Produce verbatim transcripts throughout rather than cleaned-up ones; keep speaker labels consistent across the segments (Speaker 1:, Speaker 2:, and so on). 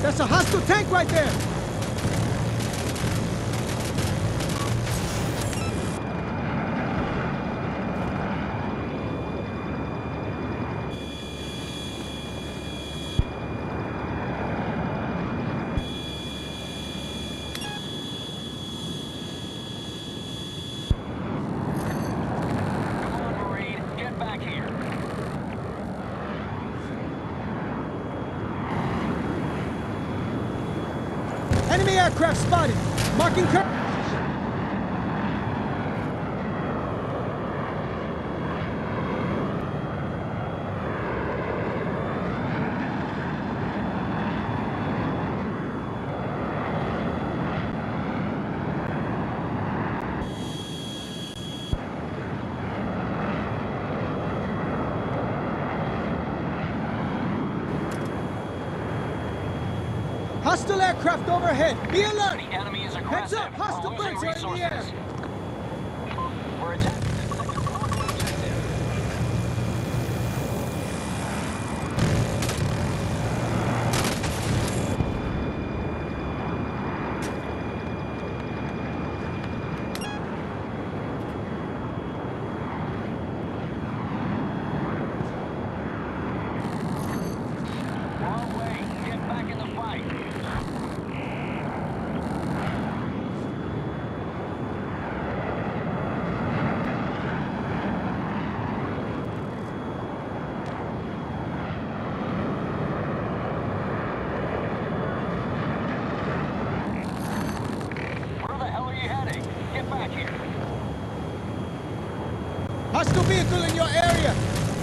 Speaker 1: That's a hostile tank right there! Enemy aircraft spotted! Marking curve! Hostile aircraft overhead! Be alert!
Speaker 2: The enemy is
Speaker 1: Heads
Speaker 2: aggressive.
Speaker 1: up! Hostile
Speaker 2: We're losing
Speaker 1: birds are in the air!
Speaker 2: resources. We're attacking the objective. Wrong way. Get back in the fight. Where the hell are you heading? Get back here.
Speaker 1: Hostile vehicle in your area!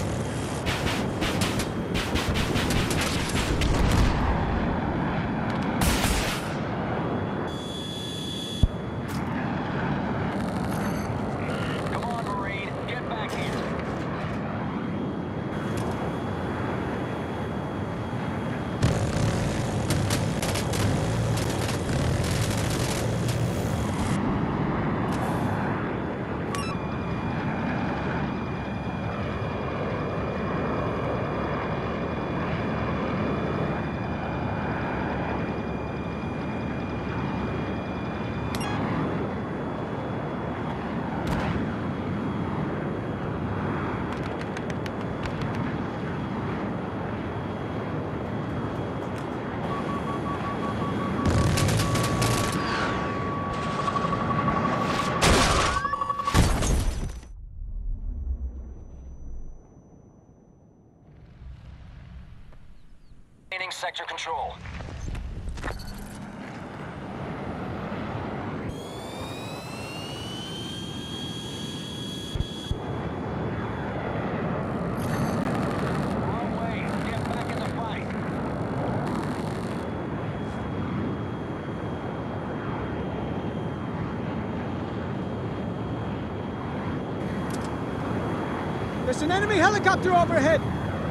Speaker 2: Come on, Marine. Get back here. Gaining sector control. Wrong way. Get back in the fight.
Speaker 1: There's an enemy helicopter overhead!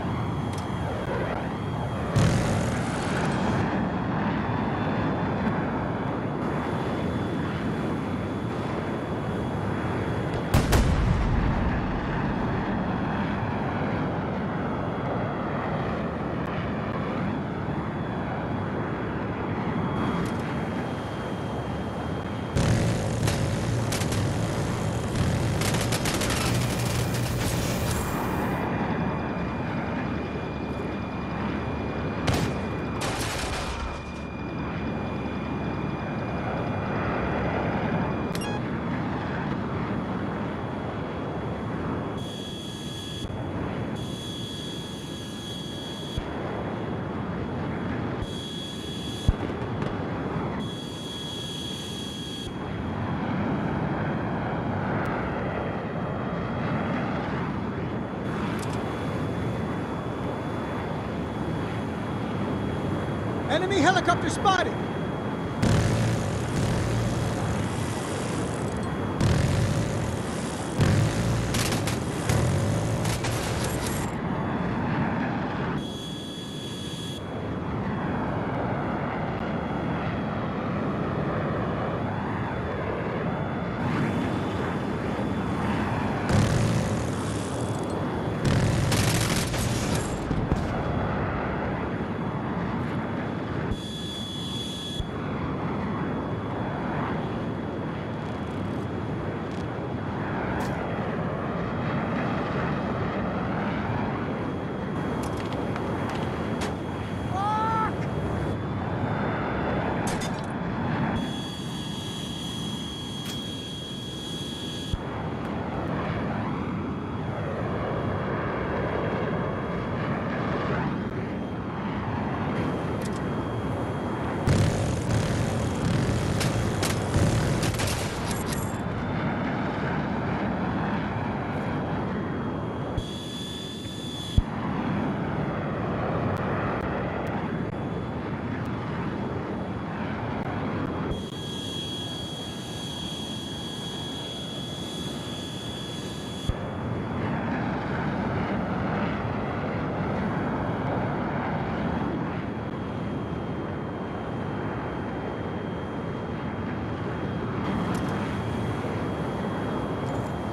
Speaker 1: Enemy helicopter spotted!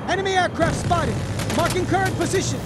Speaker 1: Enemy aircraft spotted. Marking current position.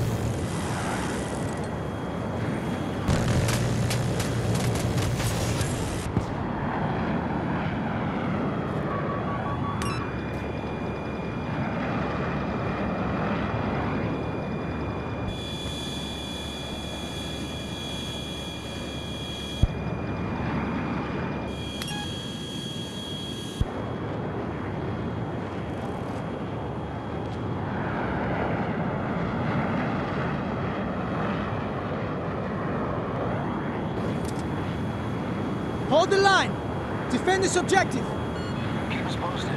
Speaker 1: Hold the line. Defend this objective.
Speaker 2: Keep us posted.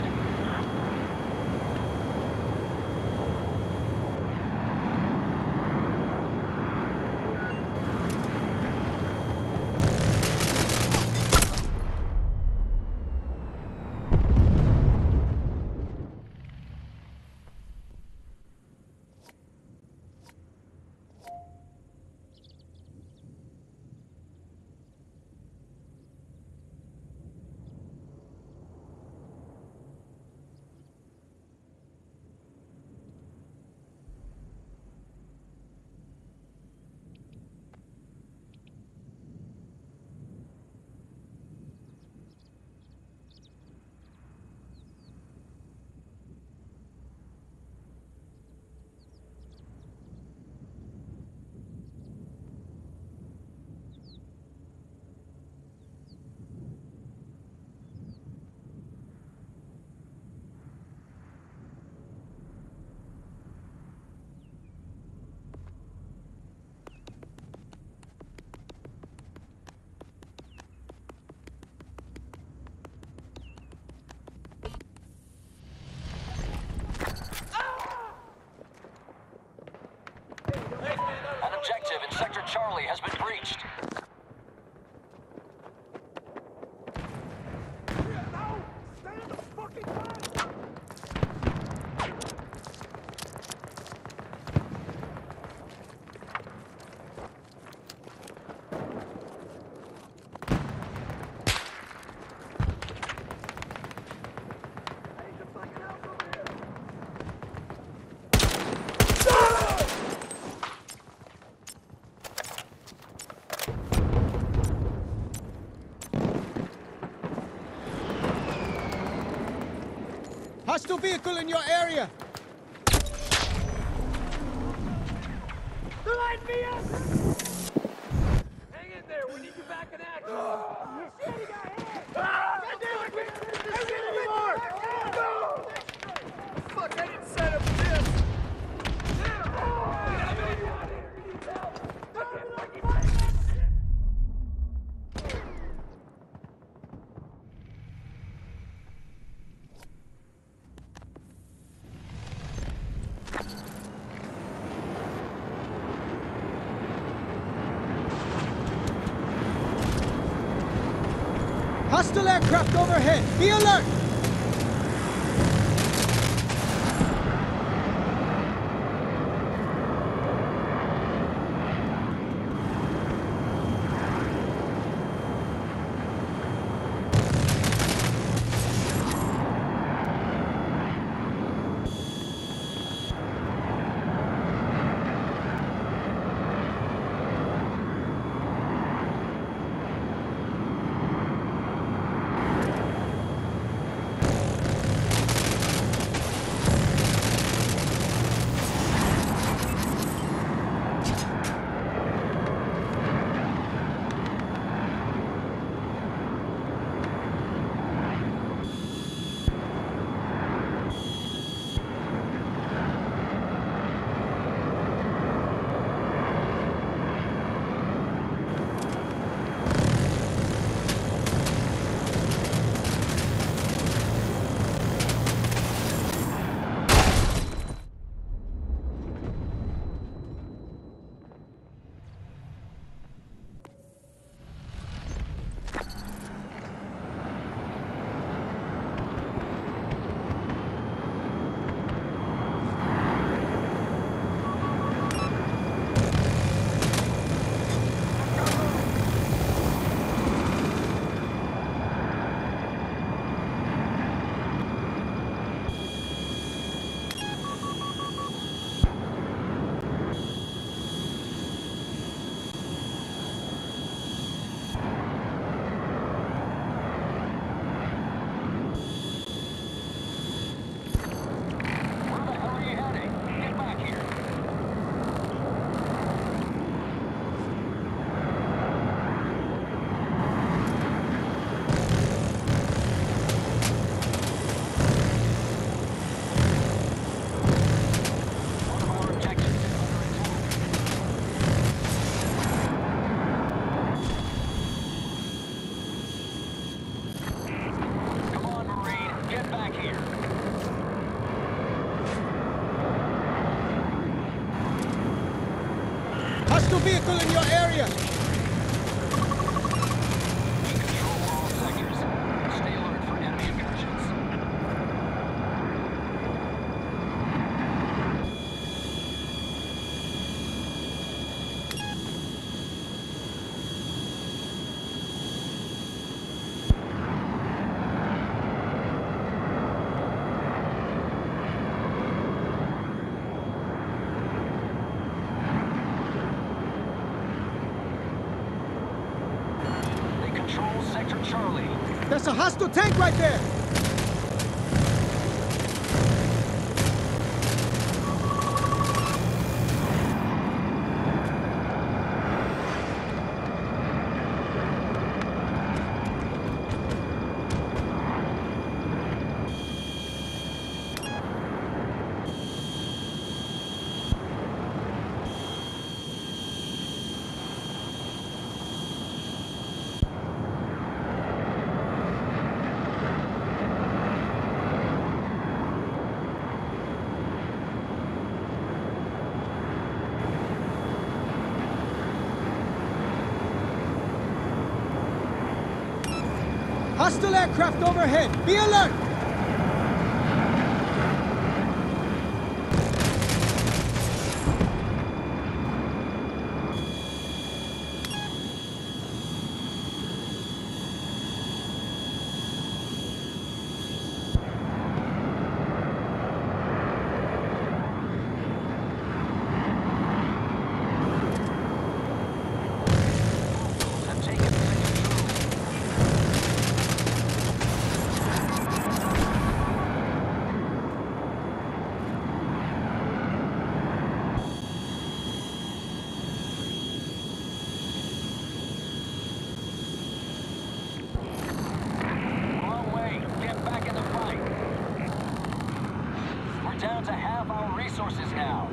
Speaker 2: An objective in Sector Charlie has been breached.
Speaker 1: Hostile vehicle in your area.
Speaker 3: They're lighting me up! Hang in there, we need you back in action! Shit, he got hit! Ah! God damn it! Hang in anymore! No! Fuck, I didn't set up this! Damn! Oh, we got a man down here! He needs help! I can't fucking find him!
Speaker 1: Hostile aircraft overhead. Be alert! Hostile vehicle in your area.
Speaker 2: We control all sectors. Stay alert for enemy incursions. They control Sector Charlie.
Speaker 1: There's a hostile tank right there. Hostile aircraft overhead. Be alert!
Speaker 2: Have taken Sector Charlie. Wrong way. Get back in the fight. We're down to half our resources now.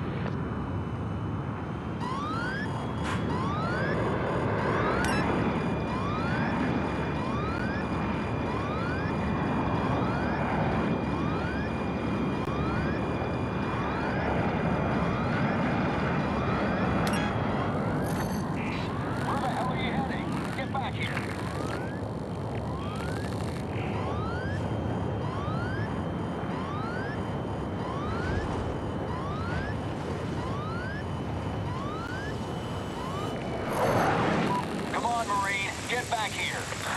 Speaker 2: Where the hell are you heading? Get back here. Come on, Marine. Get back here.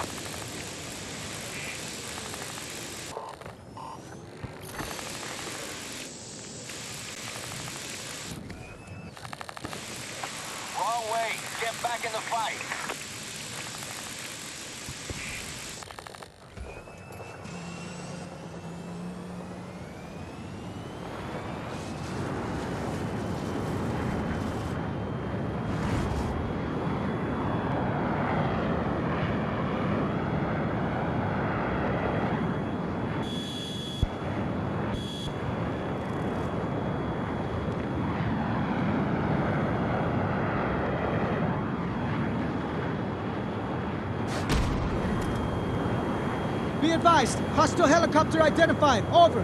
Speaker 2: Wrong way. Get back in the fight.
Speaker 1: Be advised. Hostile helicopter identified. Over.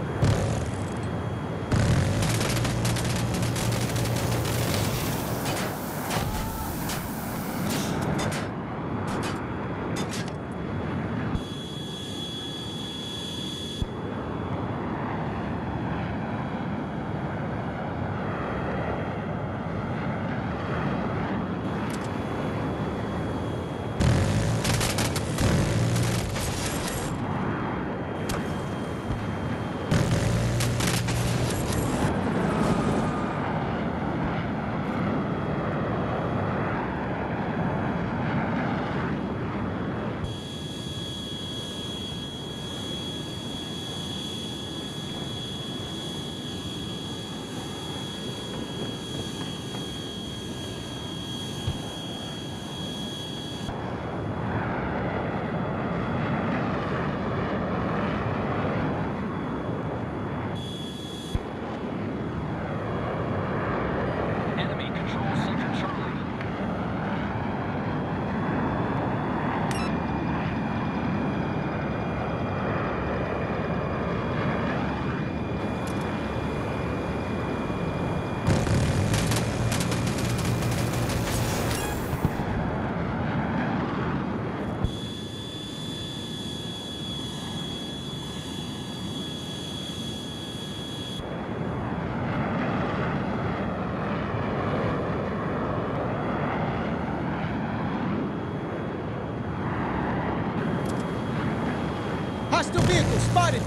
Speaker 1: Hostile vehicle spotted!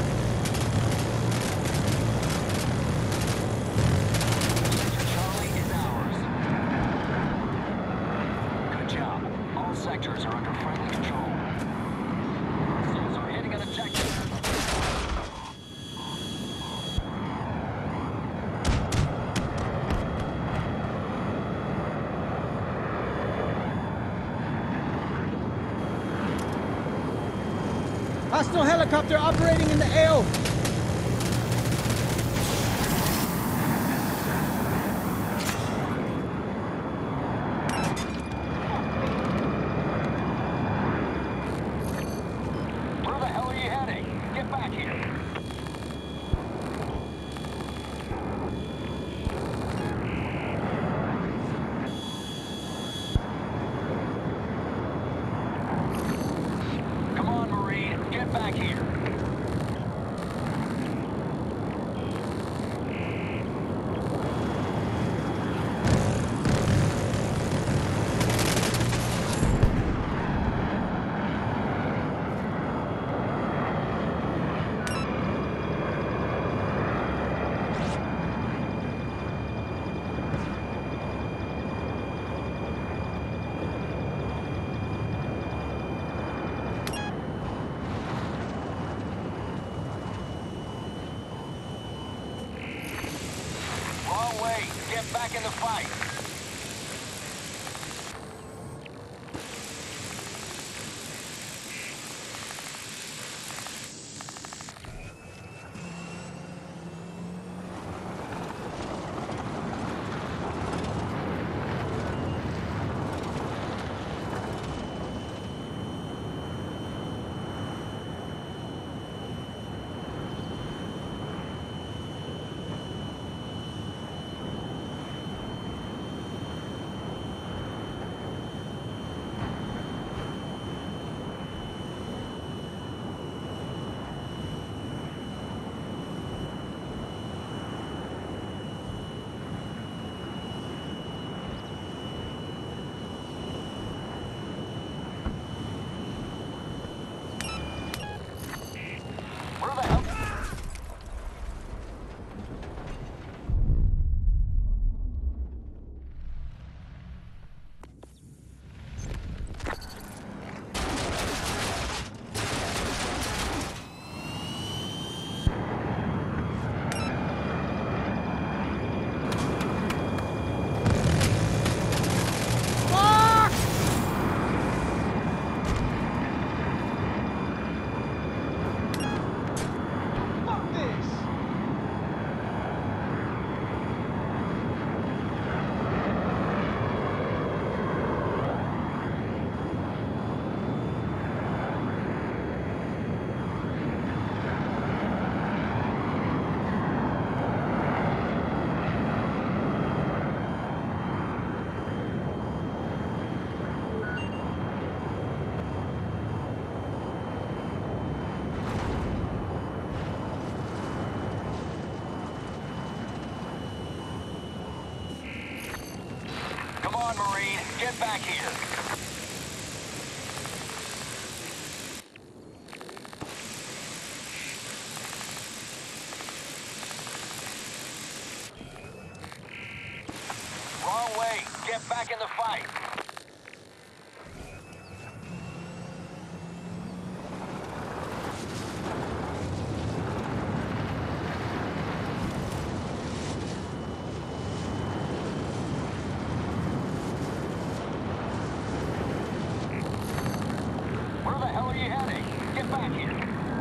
Speaker 2: Charlie is ours. Good job. All sectors are under friendly control. Hostiles are hitting an objective.
Speaker 1: Hostile helicopter operating in the A O.
Speaker 2: Where the hell are you heading? Get back here. Come on, Marine. Get back here. Wrong way. Get back in the fight. Where the hell?
Speaker 1: Fuck!
Speaker 3: Fuck this!
Speaker 2: Come on, Marine. Get back here. Wrong way. Get back in the fight. Where the hell are you heading? Get back here.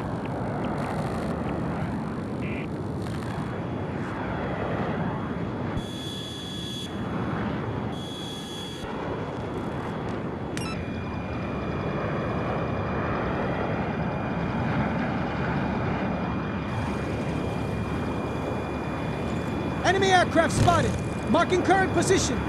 Speaker 1: Enemy aircraft spotted. Marking current position.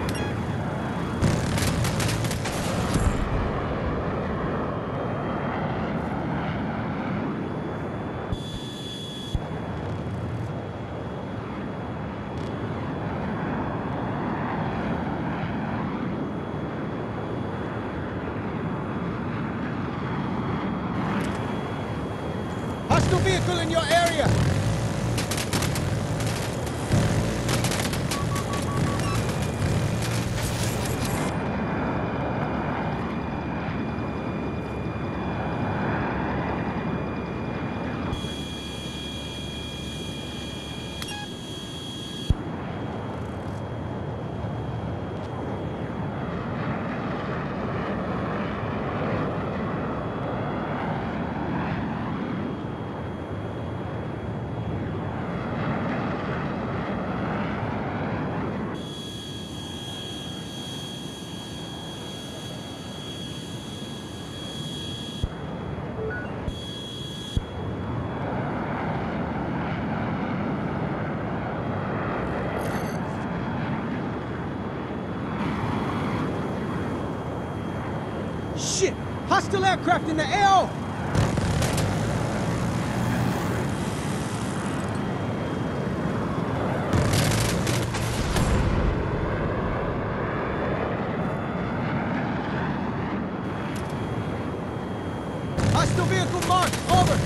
Speaker 1: vehicle in your area! Shit! Hostile aircraft in the A O! Hostile vehicle marked, over!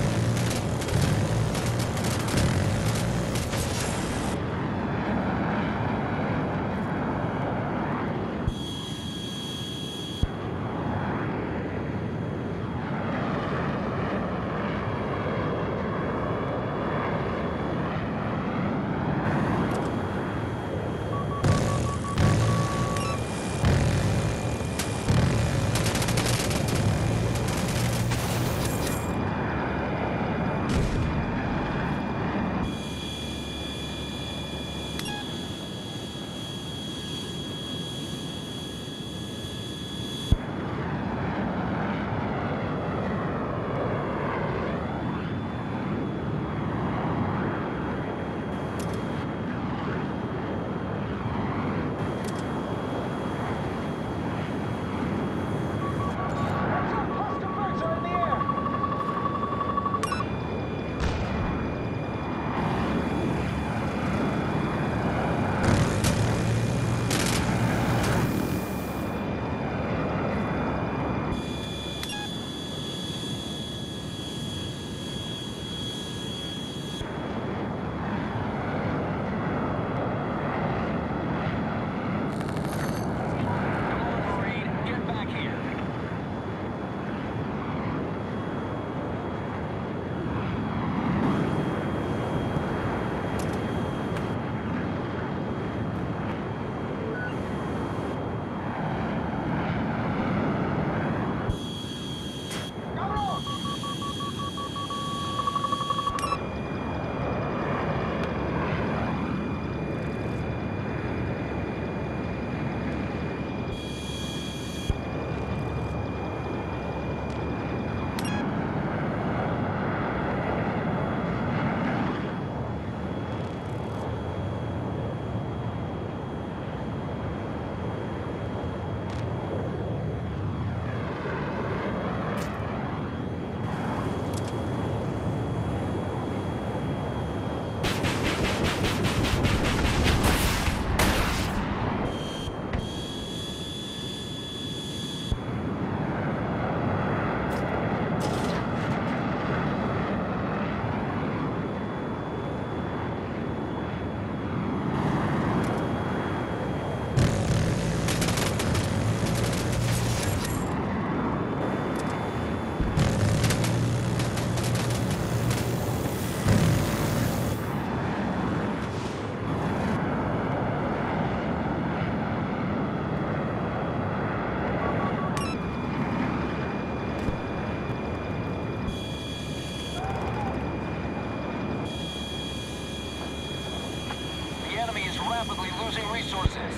Speaker 2: rapidly losing resources.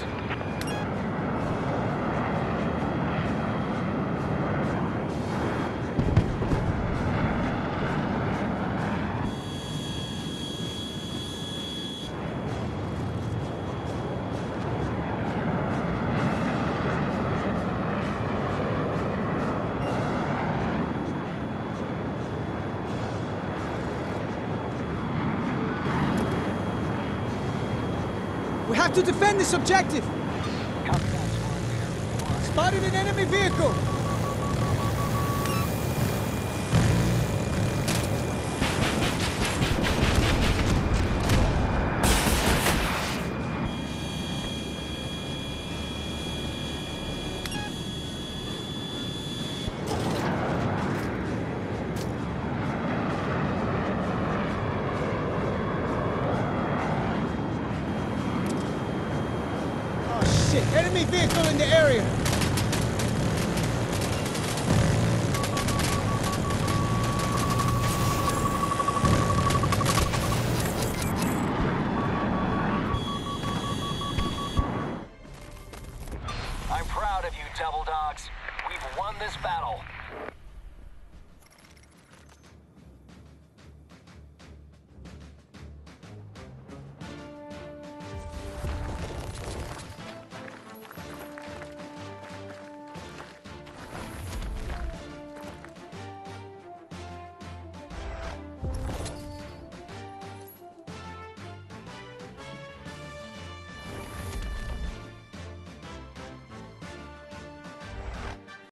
Speaker 1: We have to defend this objective!
Speaker 2: Copy that, squad leader.
Speaker 1: Spotted an enemy vehicle! Oh shit, enemy vehicle in the area!
Speaker 2: I'm proud of you, Devil Dogs. We've won this battle.